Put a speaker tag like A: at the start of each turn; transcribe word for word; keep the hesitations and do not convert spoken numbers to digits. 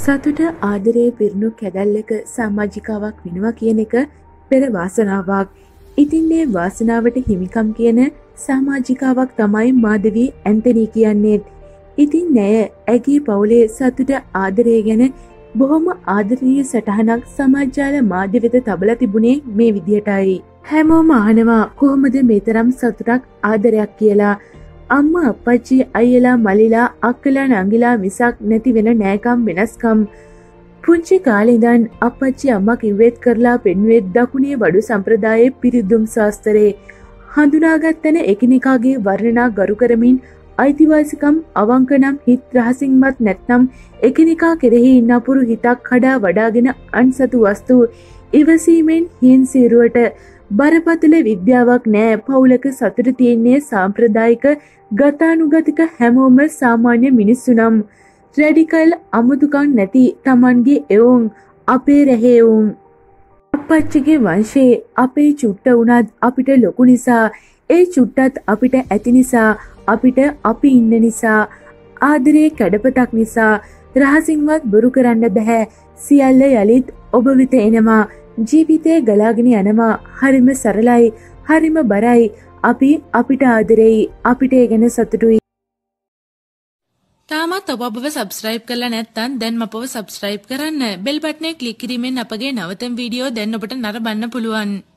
A: සතුට ආදරයේ පිරුණු කැදැල්ලක සමාජිකාවක් වෙනවා කියන එක පෙර වාසනාවක්. ඉතින් මේ වාසනාවට හිමිකම් කියන සමාජිකාවක් තමයි මාධවී ඇන්තනී කියන්නේ. ඉතින් නෑ ඇගේ පවුලේ සතුට ආදරය ගැන බොහොම ආදරණීය සටහනක් සමාජාල මාධ්‍ය වෙත තබලා තිබුණේ මේ විදිහටයි. හැමෝම අහනවා කොහොමද මේ තරම් සතුටක් ආදරයක් කියලා. අම්මා අප්පච්චි අයියලා මල්ලිලා අක්කලා නංගිලා මිසක් නැති වෙන නෑකම් වෙනස්කම්. පුංචි කාලේ ඉඳන් අප්පච්චි අම්මා කිව්වෙත් කරලා පෙන්වෙත් දකුණේ වඩු සම්ප්‍රදායේ පිරිදුම් ශාස්ත්‍රයේ හඳුනාගත් තැන එකිනෙකාගේ වර්ණනා ගරු කරමින් අයිතිවාසිකම් අවංක නම් හිත් රහසින්වත් නැත්නම් එකිනෙකා කෙරෙහි නපුරු හිතක් කඩා වඩාගෙන අන්සතු වස්තු ඉවසීමෙන් හින් සිරුවට බරපතල විද්‍යාවක් නෑ. පවුලක සතුට තියෙන්නේ සාම්ප්‍රදායික ගතානුගතික හැමෝම සාමාන්‍ය මිනිස්සු නම් රැඩිකල් අමුතුකම් නැති Tamanගේ එවුන් අපේ රැහෙවුන් අපච්චිගේ වංශේ අපේ චුට්ට වුණත් අපිට ලොකු නිසා ඒ චුට්ටත් අපිට ඇති නිසා අපිට අපි ඉන්න නිසා ආදරේ කැඩපතක් නිසා රහසින්වත් බොරු කරන්න බෑ. සියල්ල යලිත් ඔබ වෙත එනවා. ජීවිතේ ගලාගෙන යනවා. හරිම සරලයි, හරිම බරයි. අපි අපිට ආදරෙයි, අපිට ඒ ගැන සතුටුයි.
B: තාමත් ඔබ අපව සබ්ස්ක්‍රයිබ් කරලා නැත්නම් දැන් අපව සබ්ස්ක්‍රයිබ් කරන්න. බෙල් බටනේ ක්ලික් කිරීමෙන් අපගේ නවතම වීඩියෝ දැන් ඔබට නරඹන්න පුළුවන්.